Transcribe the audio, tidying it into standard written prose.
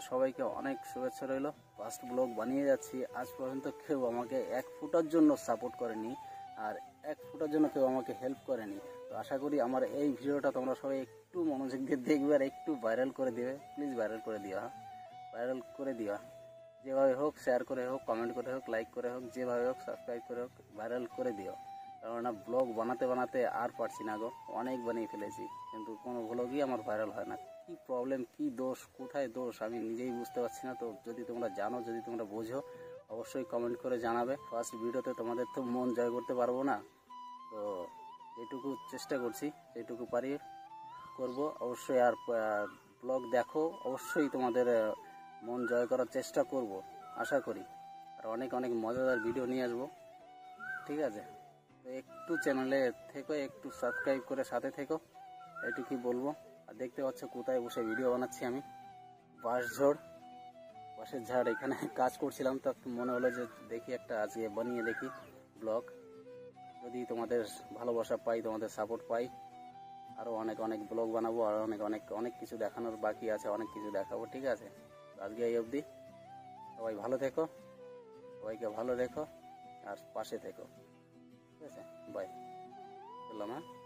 সবাইকে অনেক শুভেচ্ছা রইল। ফার্স্ট ব্লগ বানিয়ে যাচ্ছি, আজ পর্যন্ত কেউ আমাকে 1 ফুটার জন্য সাপোর্ট করেনি, আর 1 ফুটার জন্য কেউ আমাকে হেল্প করেনি। তো আশা করি আমার এই ভিডিওটা তোমরা সবাই একটু মনোযোগ দিয়ে দেখবে আর একটু ভাইরাল করে দেবে। প্লিজ ভাইরাল করে দিও, ভাইরাল করে দিও, যেভাবে হোক, শেয়ার করে হোক, কমেন্ট করে হোক, লাইক করে হোক, যেভাবে হোক, সাবস্ক্রাইব করে হোক, ভাইরাল করে দিও। কেননা ব্লগ বানাতে বানাতে আর পারছি না গো, অনেক বানিয়ে ফেলেছি, কিন্তু কোনো ব্লগই আমার ভাইরাল হয় না। কি প্রবলেম, কি দোষ, কোথায় দোষ আমি নিজেই বুঝতে পারছি না। তো যদি তোমরা জানো, যদি তোমরা বোঝো, অবশ্যই কমেন্ট করে জানাবে। ফার্স্ট ভিডিওতে তোমাদের তো মন জয় করতে পারবো না, তো যেটুকু চেষ্টা করছি, যেটুকু পারি করব অবশ্যই। আর ব্লগ দেখো, অবশ্যই তোমাদের মন জয় করার চেষ্টা করব আশা করি। আর অনেক অনেক মজাদার ভিডিও নিয়ে আসবো, ঠিক আছে? তো একটু চ্যানেলে থেকো, একটু সাবস্ক্রাইব করে সাথে থেকো, এটুকুই বলবো। আর দেখতে পাচ্ছ কোথায় বসে ভিডিও বানাচ্ছি আমি, বাঁশের ঝাড় এখানে কাজ করছিলাম। তো মনে হলো যে দেখি একটা আজকে বানিয়ে দেখি ব্লগ। যদি তোমাদের ভালোবাসা পাই, তোমাদের সাপোর্ট পাই, আরও অনেক অনেক ব্লগ বানাবো, আর অনেক অনেক অনেক কিছু দেখানোর বাকি আছে, অনেক কিছু দেখাবো, ঠিক আছে? আজকে এই অবধি, সবাই ভালো থেকো, সবাইকে ভালো রেখো আর পাশে থেকো, ঠিক আছে? বাই, বললাম, হ্যাঁ।